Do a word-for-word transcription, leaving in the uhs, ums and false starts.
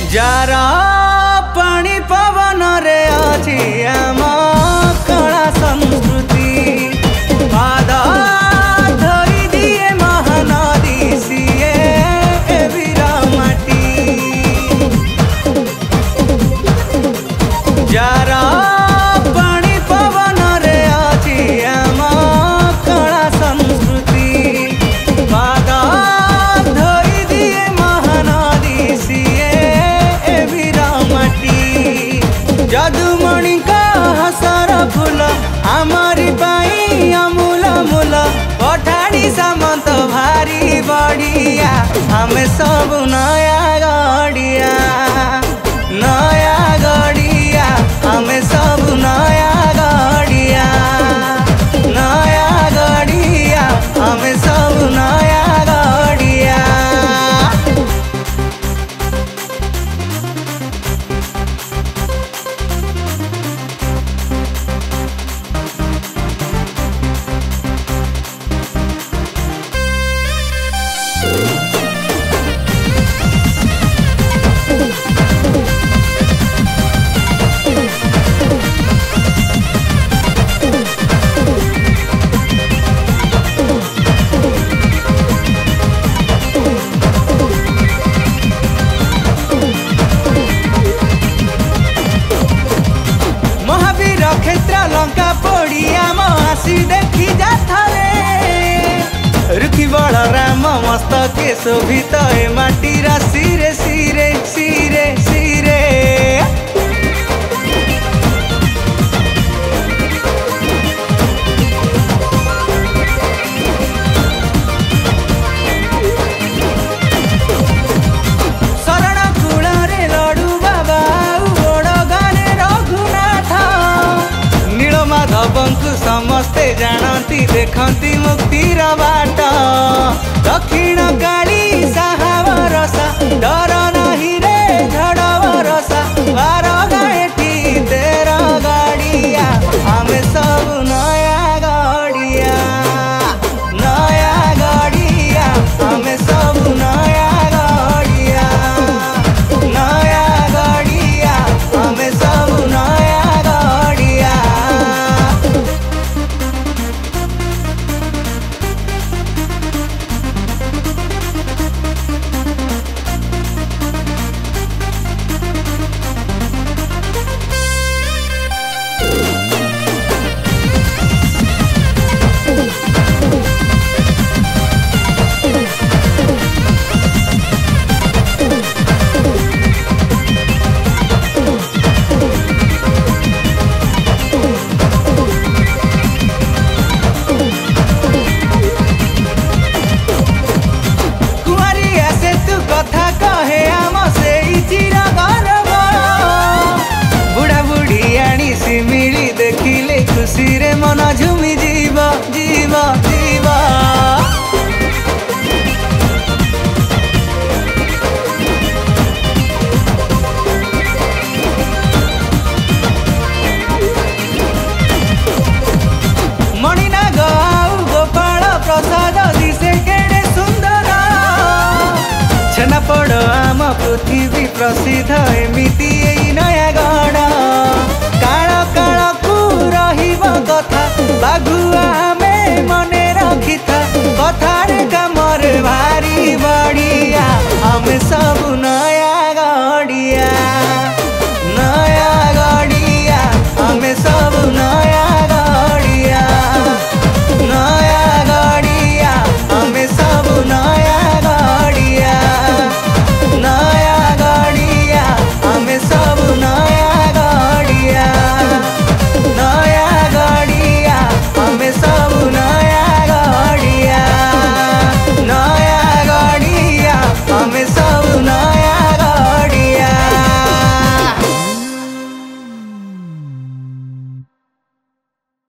Jar पानी पवन रे अछि आम कला संस्कृति पाद धरी दिए महानदी सीए वीर माटी जार पानी पवन रे अछि आम कला संस्कृति पाद धरी दिए महानदी सीए वीर माटी जदुमणि का हसर फूल आमरी पाई अमूल मूल पठाणी सामंत भारी बड़िया हमें सब नया गड़िया नया गड़िया हमें सब नया गड़िया नया गड़िया हमें सब नया गड़िया। महावीर क्षेत्र लंका पड़िया आसी देखी जाथरे रुखी बड़ राम मस्तके शोभित ए माटीर सिरे सिरे सिरे सिरे शरण कूल रे लडू बाबा बड़ गाने रघुनाथ नीलमाधवंकु समस्ते जानती देखती मुक्तिर बाट दक्षिण काली साहा भरसा डर नहीं रे झड़ भरसा बार गाठी तेरा गाड़िया हमें सब नया गाड़िया नया गाड़िया हमें सब नया गाड़िया नया गाड़िया हमें सब नया गाड़िया। कुआरिया से तू कथा कहे आम से चिर गर्व बुढ़ा बुढ़ी आनी सिमिली देखिले खुशी रे मन झुमी जीव जीव जीव मणिनाग आउ गोपाल प्रसाद दिशे केड़े सुंदर छेनापोड़ आम पृथ्वी प्रसिद्ध एमिति एई नयागढ़ काल काल को रहिब कथा बाघुआ